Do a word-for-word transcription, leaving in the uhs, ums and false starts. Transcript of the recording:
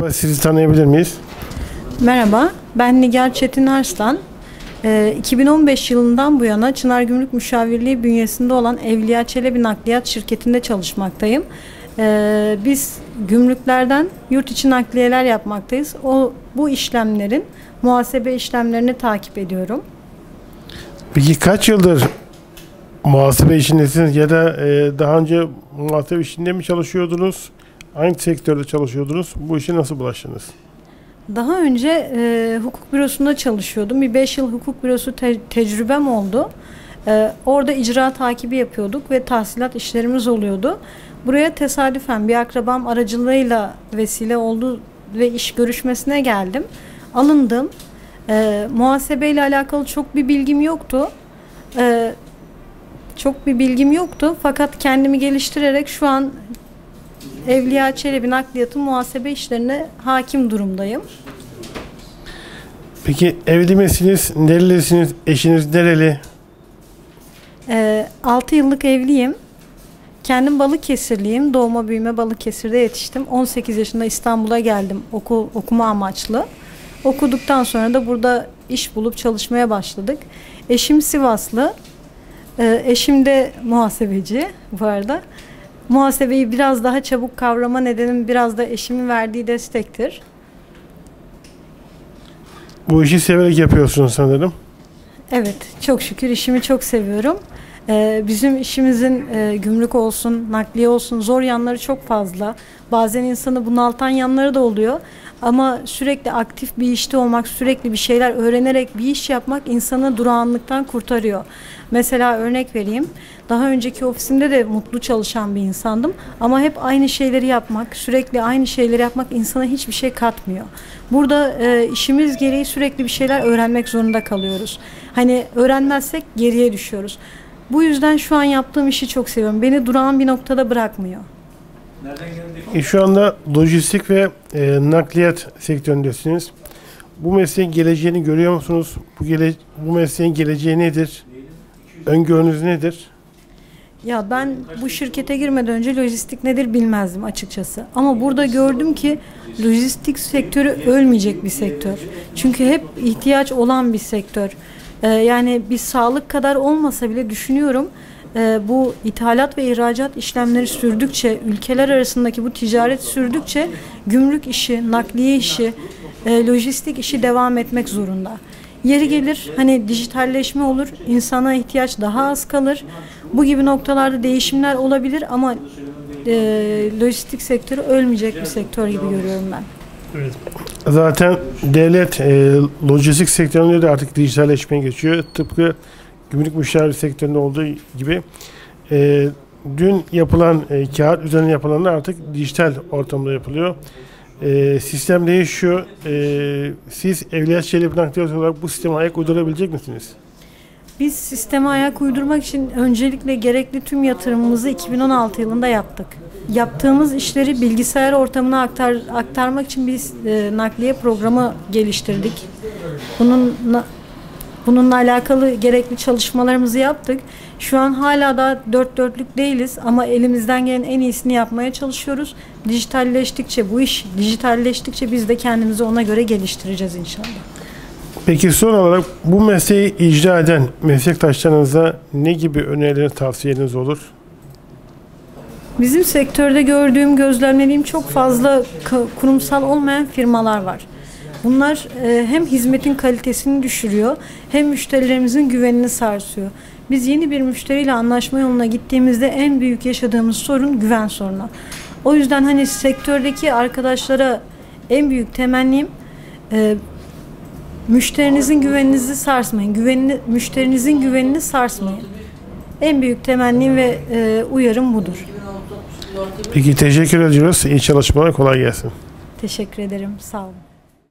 Merhaba, sizi tanıyabilir miyiz? Merhaba, ben Nigar Çetin Arslan. E, iki bin on beş yılından bu yana Çınar Gümrük Müşavirliği bünyesinde olan Evliya Çelebi Nakliyat Şirketi'nde çalışmaktayım. E, biz gümrüklerden yurt içi nakliyeler yapmaktayız. O bu işlemlerin muhasebe işlemlerini takip ediyorum. Peki kaç yıldır muhasebe işindesiniz ya da e, daha önce muhasebe işinde mi çalışıyordunuz? Hangi sektörde çalışıyordunuz? Bu işe nasıl bulaştınız? Daha önce e, hukuk bürosunda çalışıyordum. Bir beş yıl hukuk bürosu te- tecrübem oldu. E, orada icra takibi yapıyorduk ve tahsilat işlerimiz oluyordu. Buraya tesadüfen bir akrabam aracılığıyla vesile oldu ve iş görüşmesine geldim. Alındım. E, muhasebeyle alakalı çok bir bilgim yoktu. E, çok bir bilgim yoktu. Fakat kendimi geliştirerek şu an Evliya Çelebi Nakliyat'ın muhasebe işlerine hakim durumdayım. Peki evli misiniz? Nerelisiniz? Eşiniz nereli? E, altı yıllık evliyim. Kendim Balıkesirliyim. Doğma büyüme Balıkesir'de yetiştim. on sekiz yaşında İstanbul'a geldim okul okuma amaçlı. Okuduktan sonra da burada iş bulup çalışmaya başladık. Eşim Sivaslı. Ee, eşim de muhasebeci bu arada. Muhasebeyi biraz daha çabuk kavrama nedenim biraz da eşimin verdiği destektir. Bu işi severek yapıyorsunuz sanırım. Evet, çok şükür işimi çok seviyorum. Ee, bizim işimizin e, gümrük olsun, nakliye olsun zor yanları çok fazla. Bazen insanı bunaltan yanları da oluyor. Ama sürekli aktif bir işte olmak, sürekli bir şeyler öğrenerek bir iş yapmak insanı durağanlıktan kurtarıyor. Mesela örnek vereyim. Daha önceki ofisimde de mutlu çalışan bir insandım. Ama hep aynı şeyleri yapmak, sürekli aynı şeyleri yapmak insana hiçbir şey katmıyor. Burada e, işimiz gereği sürekli bir şeyler öğrenmek zorunda kalıyoruz. Hani öğrenmezsek geriye düşüyoruz. Bu yüzden şu an yaptığım işi çok seviyorum. Beni durağan bir noktada bırakmıyor. E, şu anda lojistik ve e, nakliyat sektöründesiniz. Bu mesleğin geleceğini görüyor musunuz? Bu, gele, bu mesleğin geleceği nedir? Öngörünüz nedir? Ya ben bu şirkete girmeden önce lojistik nedir bilmezdim açıkçası. Ama burada gördüm ki lojistik sektörü ölmeyecek bir sektör. Çünkü hep ihtiyaç olan bir sektör. Ee, yani bir sağlık kadar olmasa bile düşünüyorum. Ee, bu ithalat ve ihracat işlemleri sürdükçe, ülkeler arasındaki bu ticaret sürdükçe gümrük işi, nakliye işi, e, lojistik işi devam etmek zorunda. Yeri gelir hani dijitalleşme olur, insana ihtiyaç daha az kalır. Bu gibi noktalarda değişimler olabilir ama e, lojistik sektörü ölmeyecek bir sektör gibi görüyorum ben. Evet. Zaten devlet e, lojistik sektöründe de artık dijitalleşmeye geçiyor. Tıpkı gümrük müşavir sektöründe olduğu gibi e, dün yapılan e, kağıt üzerine yapılanlar artık dijital ortamda yapılıyor. E, sistem değişiyor. E, siz Evliya Çelebi Nakliyat olarak bu sisteme ayak uydurabilecek misiniz? Biz sisteme ayak uydurmak için öncelikle gerekli tüm yatırımımızı iki bin on altı yılında yaptık. Yaptığımız işleri bilgisayar ortamına aktar, aktarmak için biz e, nakliye programı geliştirdik. Bununla, bununla alakalı gerekli çalışmalarımızı yaptık. Şu an hala da dört dörtlük değiliz ama elimizden gelen en iyisini yapmaya çalışıyoruz. Dijitalleştikçe bu iş dijitalleştikçe biz de kendimizi ona göre geliştireceğiz inşallah. Peki son olarak bu mesleği icra eden meslektaşlarınıza ne gibi önerileriniz, tavsiyeleriniz olur? Bizim sektörde gördüğüm, gözlemlediğim çok fazla kurumsal olmayan firmalar var. Bunlar e, hem hizmetin kalitesini düşürüyor hem müşterilerimizin güvenini sarsıyor. Biz yeni bir müşteriyle anlaşma yoluna gittiğimizde en büyük yaşadığımız sorun güven sorunu. O yüzden hani sektördeki arkadaşlara en büyük temennim e, müşterinizin güveninizi sarsmayın. Güvenini, müşterinizin güvenini sarsmayın. En büyük temennim ve e, uyarım budur. Peki teşekkür ediyoruz. İyi çalışmalar, kolay gelsin. Teşekkür ederim. Sağ olun.